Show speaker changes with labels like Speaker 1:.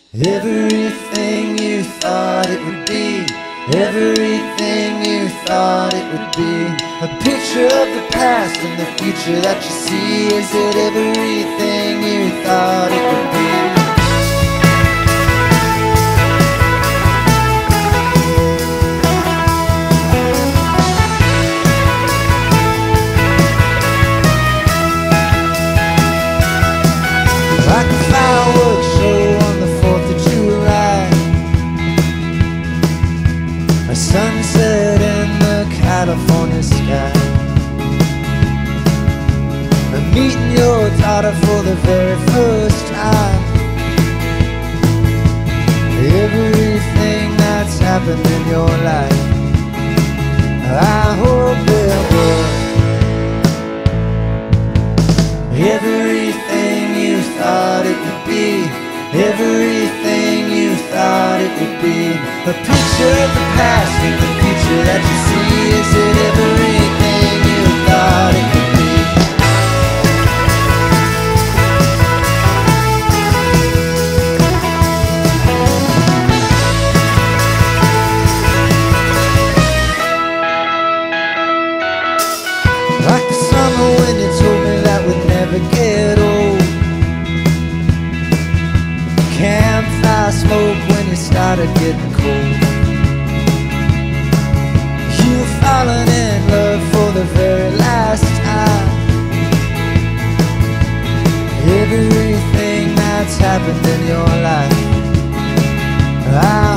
Speaker 1: Everything you thought it would be, everything you thought it would be. A picture of the past and the future that you see. Is it everything you thought it would be? Like a fireworks show on the 4th of July, a sunset in the California sky, and meeting your daughter for the very first time. Everything that's happened in your life, I hope it will. Everything you thought it would be, everything you thought it would be. A picture of the past and the future that you see. Is it everything you thought it would be? Like the summer when you told me that we'd never get old. Campfire smoke when you started getting cold. You were falling in love for the very last time. Everything that's happened in your life, I